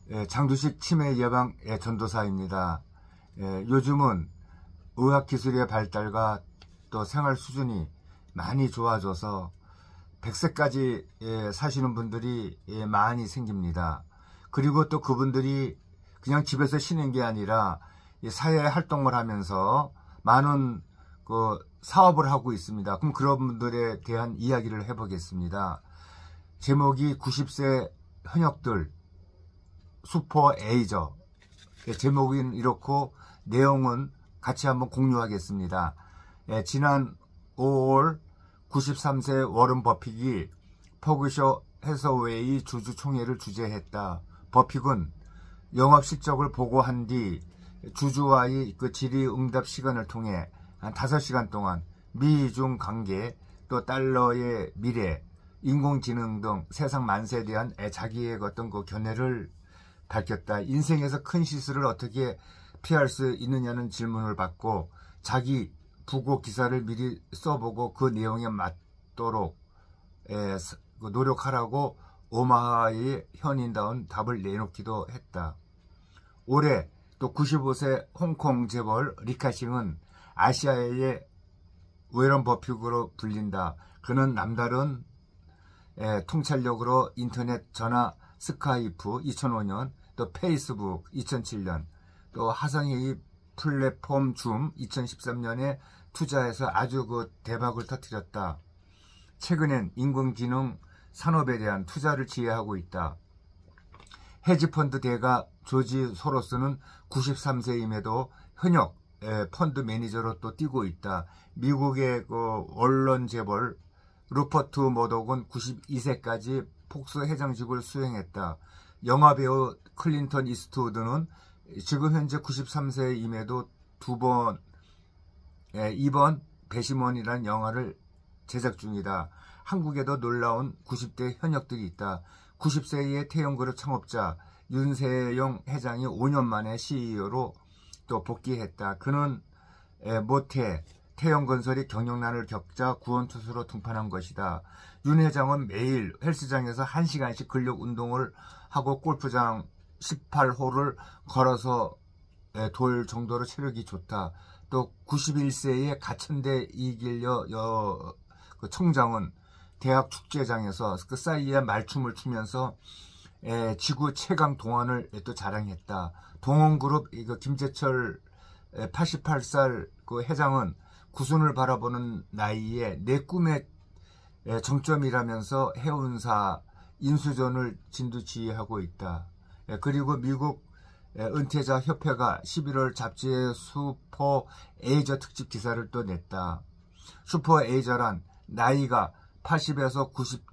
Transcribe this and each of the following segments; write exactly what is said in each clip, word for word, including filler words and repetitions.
예, 장두식 치매 예방 예, 전도사입니다. 예, 요즘은 의학기술의 발달과 또 생활 수준이 많이 좋아져서 백 세까지 예, 사시는 분들이 예, 많이 생깁니다. 그리고 또 그분들이 그냥 집에서 쉬는 게 아니라 사회 활동을 하면서 많은 그 사업을 하고 있습니다. 그럼 그런 분들에 대한 이야기를 해보겠습니다. 제목이 구십 세 현역들 슈퍼 에이저. 제목은 이렇고 내용은 같이 한번 공유하겠습니다. 예, 지난 오월 구십삼 세 워런 버핏이 퍼그셔 해서웨이 주주총회를 주재했다. 버핏은 영업 실적을 보고한 뒤 주주와의 그 질의응답 시간을 통해 한 다섯 시간 동안 미중 관계, 또 달러의 미래, 인공지능 등 세상 만세에 대한 자기의 어떤 그 견해를 밝혔다. 인생에서 큰 실수를 어떻게 피할 수 있느냐는 질문을 받고 자기 부고 기사를 미리 써보고 그 내용에 맞도록 에, 노력하라고 오마하의 현인다운 답을 내놓기도 했다. 올해 또 구십오 세 홍콩 재벌 리카싱은 아시아의 워런 버핏으로 불린다. 그는 남다른 에, 통찰력으로 인터넷 전화 스카이프 이천오 년, 또 페이스북 이천칠 년, 또 화상회의 플랫폼 줌 이천십삼 년에 투자해서 아주 그 대박을 터뜨렸다. 최근엔 인공지능 산업에 대한 투자를 지혜하고 있다. 헤지펀드 대가 조지 소로스는 구십삼 세임에도 현역 펀드 매니저로 또 뛰고 있다. 미국의 그 언론 재벌 루퍼트 머독은 구십이 세까지 폭스 회장직을 수행했다. 영화배우 클린턴 이스트우드는 지금 현재 구십삼 세임에도 두 번, 이번 배심원이라는 영화를 제작 중이다. 한국에도 놀라운 구십 대 현역들이 있다. 구십 세의 태영그룹 창업자 윤세용 회장이 오 년 만에 씨이오로 또 복귀했다. 그는 모태 태영건설이 경영난을 겪자 구원투수로 등판한 것이다. 윤 회장은 매일 헬스장에서 한 시간씩 근력 운동을 하고 골프장 십팔 홀을 걸어서 돌 정도로 체력이 좋다. 또 구십일 세의 가천대 이길여 여, 그 청장은 대학 축제장에서 그 사이에 말춤을 추면서 에, 지구 최강 동안을 또 자랑했다. 동원그룹 이거 김재철 팔십팔 살 그 회장은 구순을 바라보는 나이에 내 꿈의 정점이라면서 해운사 인수전을 진두지휘하고 있다. 그리고 미국 은퇴자 협회가 십일월 잡지에 슈퍼 에이저 특집 기사를 또 냈다. 슈퍼 에이저란 나이가 팔십에서 구십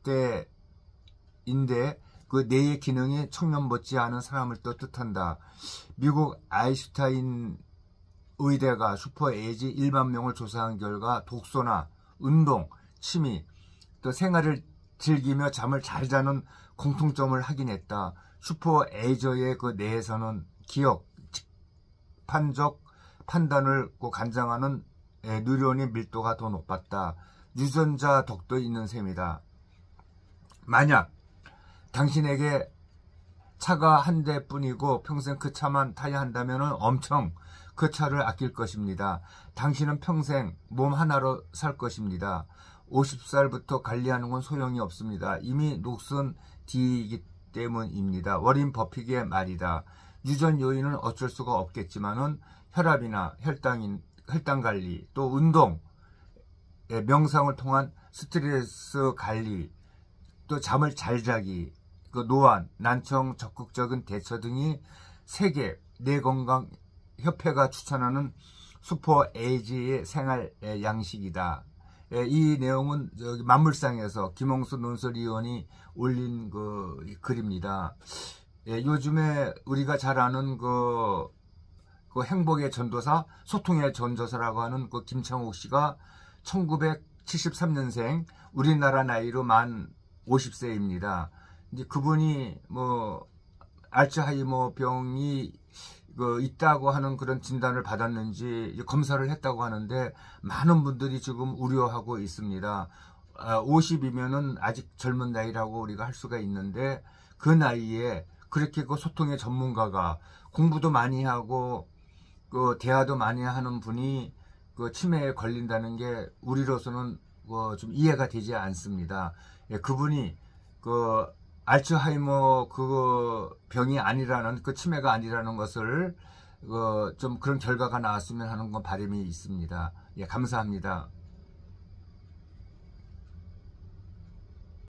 대인데 그 뇌의 기능이 청년 못지않은 사람을 또 뜻한다. 미국 아인슈타인 의대가 슈퍼 에이지 일만 명을 조사한 결과 독서나 운동, 취미, 또 생활을 즐기며 잠을 잘 자는 공통점을 확인했다. 슈퍼 에이저의 그 뇌에서는 기억, 판적, 판단을 관장하는 뉴런의 밀도가 더 높았다. 유전자 덕도 있는 셈이다. 만약 당신에게 차가 한 대뿐이고 평생 그 차만 타야 한다면 엄청 그 차를 아낄 것입니다. 당신은 평생 몸 하나로 살 것입니다. 오십 살부터 관리하는 건 소용이 없습니다. 이미 녹슨 뒤이기 때문입니다. 워런 버핏의 말이다. 유전 요인은 어쩔 수가 없겠지만은 혈압이나 혈당, 혈당 관리, 또 운동, 명상을 통한 스트레스 관리, 또 잠을 잘 자기, 그 노안, 난청, 적극적인 대처 등이 세계 뇌건강협회가 추천하는 슈퍼 에이지의 생활 양식이다. 이 내용은 여기 만물상에서 김홍수 논설위원이 올린 그 글입니다. 요즘에 우리가 잘 아는 그, 그 행복의 전도사, 소통의 전도사라고 하는 그 김창옥 씨가 천구백칠십삼 년생, 우리나라 나이로 만 오십 세입니다. 이제 그분이 뭐 알츠하이머 병이 그 있다고 하는 그런 진단을 받았는지 검사를 했다고 하는데 많은 분들이 지금 우려하고 있습니다. 오십이면은 아직 젊은 나이라고 우리가 할 수가 있는데 그 나이에 그렇게 그 소통의 전문가가 공부도 많이 하고 그 대화도 많이 하는 분이 그 치매에 걸린다는 게 우리로서는 어 좀 이해가 되지 않습니다. 예, 그분이 그 알츠하이머 그 병이 아니라는, 그 치매가 아니라는 것을 어 좀 그런 결과가 나왔으면 하는 건 바람이 있습니다. 예, 감사합니다.